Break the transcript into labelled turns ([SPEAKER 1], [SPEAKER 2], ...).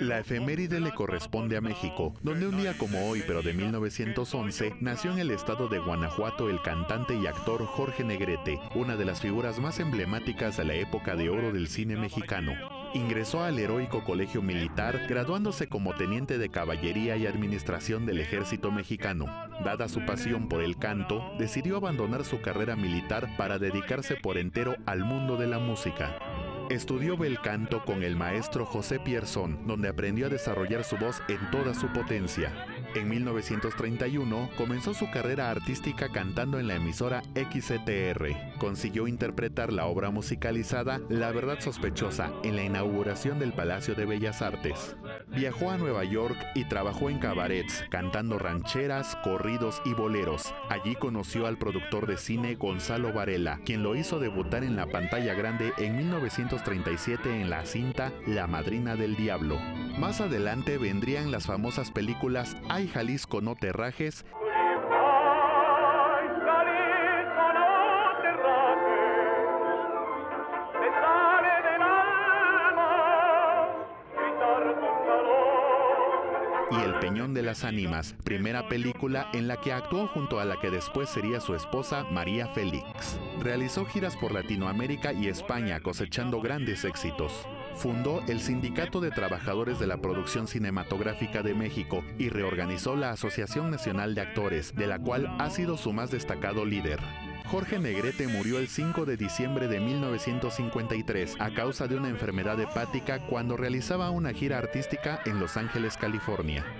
[SPEAKER 1] La efeméride le corresponde a México, donde un día como hoy, pero de 1911, nació en el estado de Guanajuato el cantante y actor Jorge Negrete, una de las figuras más emblemáticas de la época de oro del cine mexicano. Ingresó al heroico colegio militar, graduándose como teniente de caballería y administración del ejército mexicano. Dada su pasión por el canto, decidió abandonar su carrera militar para dedicarse por entero al mundo de la música. Estudió bel canto con el maestro José Pierson, donde aprendió a desarrollar su voz en toda su potencia. En 1931 comenzó su carrera artística cantando en la emisora XCTR. Consiguió interpretar la obra musicalizada La Verdad Sospechosa en la inauguración del Palacio de Bellas Artes. Viajó a Nueva York y trabajó en cabarets, cantando rancheras, corridos y boleros. Allí conoció al productor de cine Gonzalo Varela, quien lo hizo debutar en la pantalla grande en 1937 en la cinta La Madrina del Diablo. Más adelante vendrían las famosas películas Ay Jalisco no te rajes y El Peñón de las Ánimas, primera película en la que actuó junto a la que después sería su esposa María Félix. Realizó giras por Latinoamérica y España cosechando grandes éxitos. Fundó el Sindicato de Trabajadores de la Producción Cinematográfica de México y reorganizó la Asociación Nacional de Actores, de la cual ha sido su más destacado líder. Jorge Negrete murió el 5 de diciembre de 1953 a causa de una enfermedad hepática cuando realizaba una gira artística en Los Ángeles, California.